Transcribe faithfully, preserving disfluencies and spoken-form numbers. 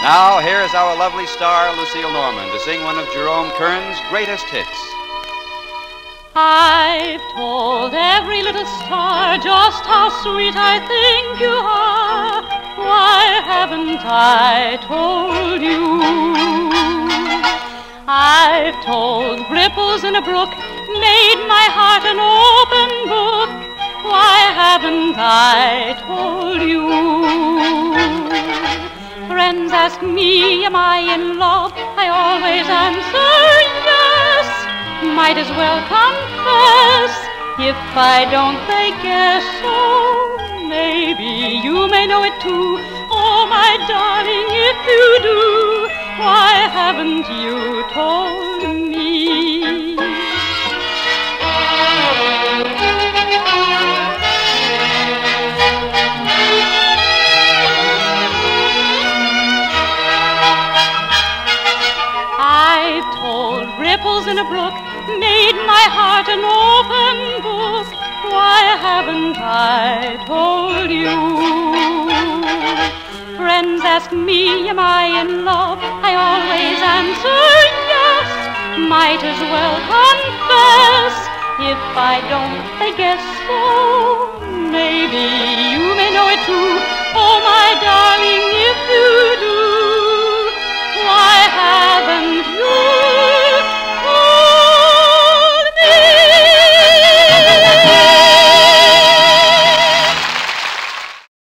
Now, here is our lovely star, Lucille Norman, to sing one of Jerome Kern's greatest hits. I've told every little star just how sweet I think you are. Why haven't I told you? I've told ripples in a brook, made my heart an open book. Why haven't I told you? Friends ask me, am I in love? I always answer yes. Might as well confess. If I don't, they guess so. Maybe you may know it too. Oh, my darling, if you do, why haven't you told me? I've told ripples in a brook, made my heart an open book. Why haven't I told you? Friends ask me, am I in love? I always answer yes. Might as well confess. If I don't, they guess so. Maybe you may know it too. Oh, my darling, if you do,